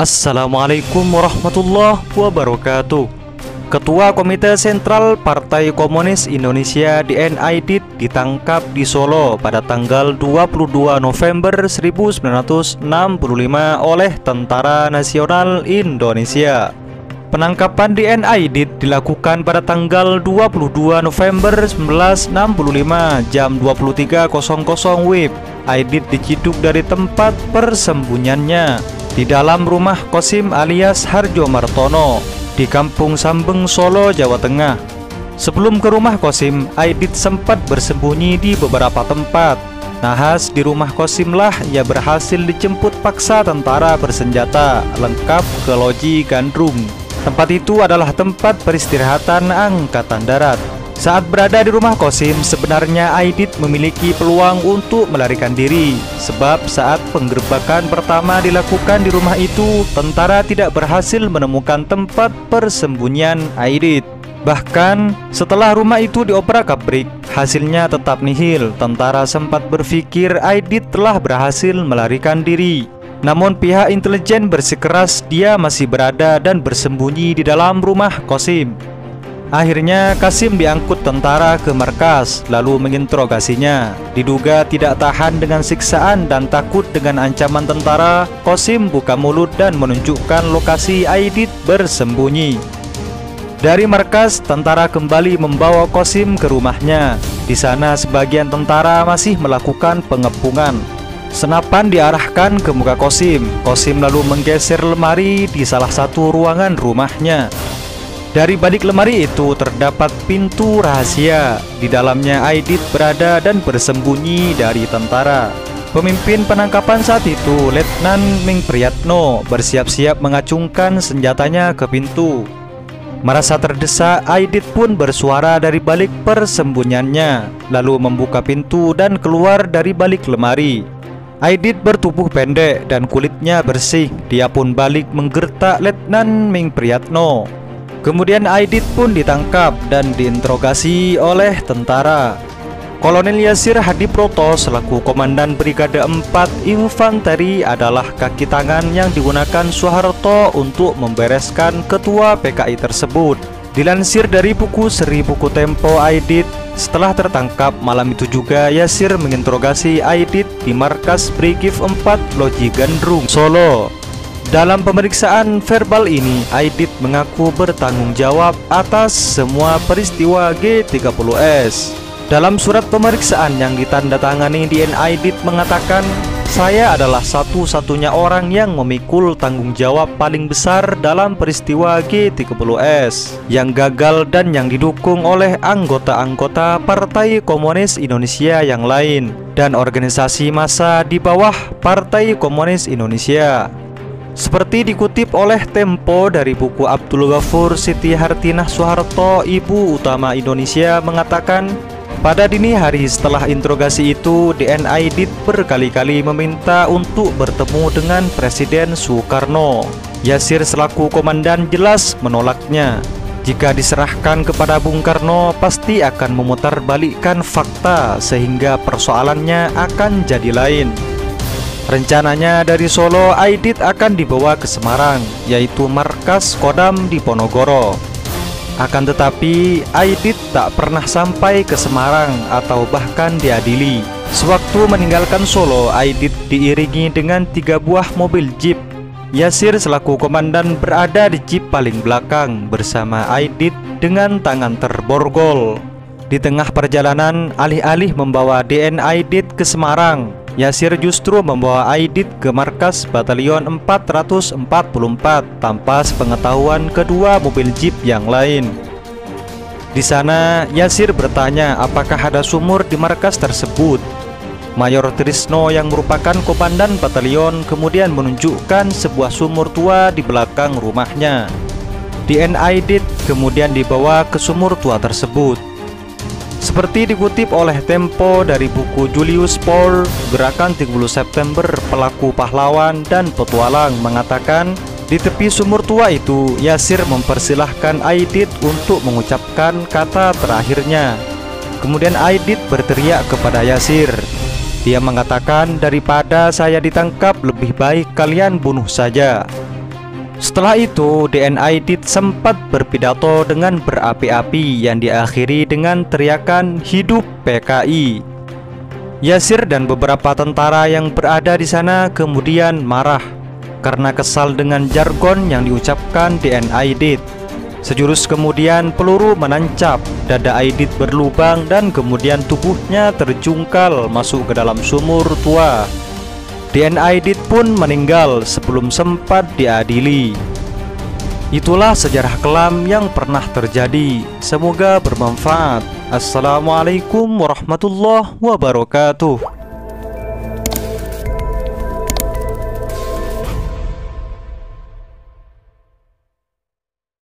Assalamualaikum warahmatullahi wabarakatuh. Ketua Komite Sentral Partai Komunis Indonesia (DNI) ditangkap di Solo pada tanggal 22 November 1965 oleh Tentara Nasional Indonesia. Penangkapan DNI dilakukan pada tanggal 22 November 1965 jam 23.00 WIB. Aidit diciduk dari tempat persembunyiannya di dalam rumah Kosim alias Harjo Martono di Kampung Sambeng, Solo, Jawa Tengah. Sebelum ke rumah Kosim, Aidit sempat bersembunyi di beberapa tempat. Nahas di rumah Kosim lah ia berhasil dijemput paksa tentara bersenjata lengkap ke Loji Gandrung. Tempat itu adalah tempat peristirahatan Angkatan Darat. Saat berada di rumah Kosim, sebenarnya Aidit memiliki peluang untuk melarikan diri. Sebab saat penggerbekan pertama dilakukan di rumah itu, tentara tidak berhasil menemukan tempat persembunyian Aidit. Bahkan setelah rumah itu diobrak-abrik, hasilnya tetap nihil. Tentara sempat berpikir Aidit telah berhasil melarikan diri. Namun pihak intelijen bersikeras dia masih berada dan bersembunyi di dalam rumah Kosim. Akhirnya Kasim diangkut tentara ke markas lalu menginterogasinya. Diduga tidak tahan dengan siksaan dan takut dengan ancaman tentara, Kosim buka mulut dan menunjukkan lokasi Aidit bersembunyi. Dari markas, tentara kembali membawa Kosim ke rumahnya. Di sana sebagian tentara masih melakukan pengepungan. Senapan diarahkan ke muka Kosim. Kosim lalu menggeser lemari di salah satu ruangan rumahnya. Dari balik lemari itu terdapat pintu rahasia. Di dalamnya Aidit berada dan bersembunyi dari tentara. Pemimpin penangkapan saat itu, Letnan Ming Priyatno, bersiap-siap mengacungkan senjatanya ke pintu. Merasa terdesak, Aidit pun bersuara dari balik persembunyiannya, lalu membuka pintu dan keluar dari balik lemari. Aidit bertubuh pendek dan kulitnya bersih. Dia pun balik menggertak Letnan Ming Priyatno. Kemudian Aidit pun ditangkap dan diinterogasi oleh tentara. Kolonel Yasir Hadiproto selaku Komandan Brigade 4 Infanteri adalah kaki tangan yang digunakan Soeharto untuk membereskan ketua PKI tersebut. Dilansir dari buku Seri Buku Tempo Aidit, setelah tertangkap malam itu juga Yasir menginterogasi Aidit di markas Brigif 4 Loji Gandrung, Solo. Dalam pemeriksaan verbal ini, Aidit mengaku bertanggung jawab atas semua peristiwa G30S. Dalam surat pemeriksaan yang ditandatangani DNI, Aidit mengatakan, "Saya adalah satu-satunya orang yang memikul tanggung jawab paling besar dalam peristiwa G30S yang gagal dan yang didukung oleh anggota-anggota Partai Komunis Indonesia yang lain dan organisasi massa di bawah Partai Komunis Indonesia." Seperti dikutip oleh Tempo dari buku Abdul Ghafur Siti Hartinah Soeharto, Ibu Utama Indonesia, mengatakan, pada dini hari setelah interogasi itu, DNI Aidit berkali-kali meminta untuk bertemu dengan Presiden Soekarno. Yasir selaku komandan jelas menolaknya. Jika diserahkan kepada Bung Karno, pasti akan memutarbalikkan fakta sehingga persoalannya akan jadi lain. Rencananya dari Solo, Aidit akan dibawa ke Semarang, yaitu markas Kodam di Ponorogo. Akan tetapi, Aidit tak pernah sampai ke Semarang atau bahkan diadili. Sewaktu meninggalkan Solo, Aidit diiringi dengan 3 buah mobil jeep. Yasir selaku komandan berada di jeep paling belakang bersama Aidit dengan tangan terborgol. Di tengah perjalanan, alih-alih membawa DNI Aidit ke Semarang, Yasir justru membawa Aidit ke markas Batalion 444 tanpa sepengetahuan kedua mobil jeep yang lain. Di sana, Yasir bertanya apakah ada sumur di markas tersebut. Mayor Trisno yang merupakan komandan batalion kemudian menunjukkan sebuah sumur tua di belakang rumahnya. DNI Aidit kemudian dibawa ke sumur tua tersebut. Seperti dikutip oleh Tempo dari buku Julius Paul, Gerakan 30 September, Pelaku Pahlawan dan Petualang, mengatakan di tepi sumur tua itu Yasir mempersilahkan Aidit untuk mengucapkan kata terakhirnya. Kemudian Aidit berteriak kepada Yasir. Dia mengatakan, daripada saya ditangkap lebih baik kalian bunuh saja. Setelah itu, DN Aidit sempat berpidato dengan berapi-api yang diakhiri dengan teriakan "Hidup PKI". Yasir dan beberapa tentara yang berada di sana kemudian marah karena kesal dengan jargon yang diucapkan DN Aidit. Sejurus kemudian peluru menancap, dada Aidit berlubang dan kemudian tubuhnya terjungkal masuk ke dalam sumur tua. DN Aidit pun meninggal sebelum sempat diadili. Itulah sejarah kelam yang pernah terjadi. Semoga bermanfaat. Assalamualaikum warahmatullahi wabarakatuh.